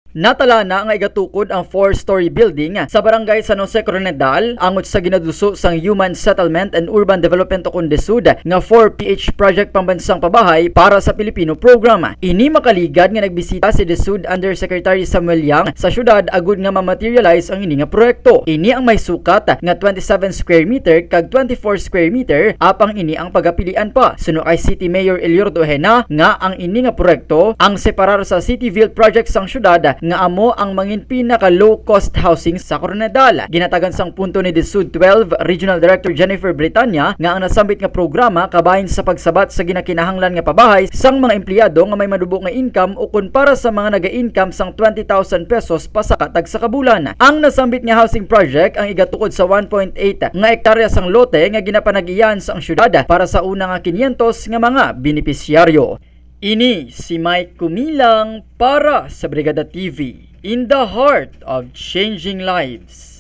Natala na ang igatukod ang 4-story building sa barangay San Jose Coronadal angot sa ginaduso sang Human Settlement and Urban Development o Kundesud nga 4PH project pambansang pabahay para sa Pilipino program. Ini makaligad nga nagbisita si DSUD Undersecretary Samuel Yang sa syudad agud nga ma-materialize ang ini nga proyekto. Ini ang may sukat nga 27 square meter kag 24 square meter apang ini ang pagapilian pa. Suno kay City Mayor Eliordo Hena nga ang ini nga proyekto ang separar sa Cityville project sang syudad nga amo ang mangin pinaka low cost housing sa Coronadal. Ginatagan sang punto ni DSUD 12 Regional Director Jennifer Britanya nga ang nasambit nga programa kabahin sa pagsabat sa ginakinahanglan nga pabahay sang mga empleyado nga may madubok nga income o kun para sa mga naga-income sang 20,000 pesos pa sa katag sa kabulan. Ang nasambit nga housing project ang igatukod sa 1.8 nga hektarya sang lote nga ginapanag-iyan sa syudad para sa una nga 500 nga mga benepisyaryo. Ini si Mike Kumilang para sa Brigada TV, in the heart of changing lives.